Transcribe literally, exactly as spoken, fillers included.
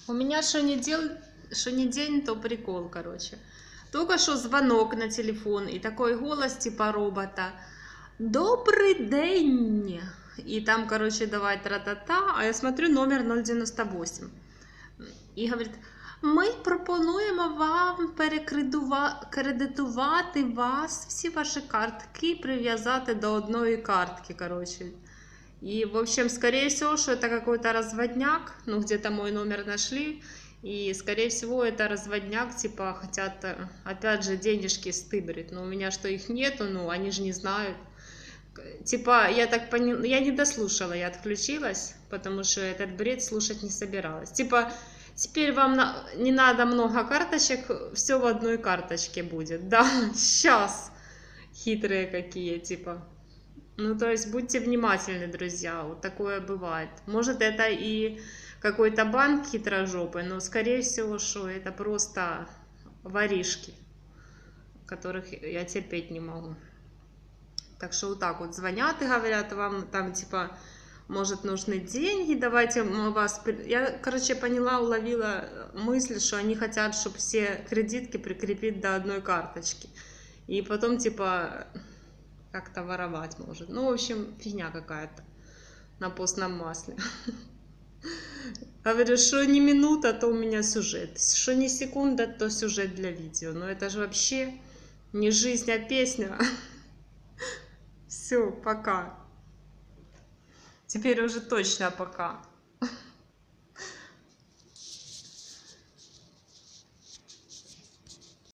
У меня что не, дел... что не день, то прикол, короче. Только что звонок на телефон и такой голос типа робота. Добрый день. И там, короче, давай тра-та-та, а я смотрю номер ноль дев'яносто вісім. І говорить, ми пропонуємо вам перекредитувати вас, всі ваші картки прив'язати до одної картки, короче. И, в общем, скорее всего, что это какой-то разводняк, ну, где-то мой номер нашли, и, скорее всего, это разводняк, типа, хотят, опять же, денежки стыбрить, но у меня что, их нету, ну, они же не знают. Типа, я так поняла, я не дослушала, я отключилась, потому что этот бред слушать не собиралась. Типа, теперь вам на... не надо много карточек, все в одной карточке будет, да, сейчас, хитрые какие, типа. Ну, то есть, будьте внимательны, друзья, вот такое бывает. Может, это и какой-то банк хитрожопый, но, скорее всего, что это просто воришки, которых я терпеть не могу. Так что вот так вот звонят и говорят вам, там, типа, может, нужны деньги, давайте мы вас... Я, короче, поняла, уловила мысль, что они хотят, чтобы все кредитки прикрепить до одной карточки. И потом, типа... как-то воровать может. Ну, в общем, фигня какая-то на постном масле. Говорю, что не минута, то у меня сюжет. Что не секунда, то сюжет для видео. Но это же вообще не жизнь, а песня. Все, пока. Теперь уже точно пока.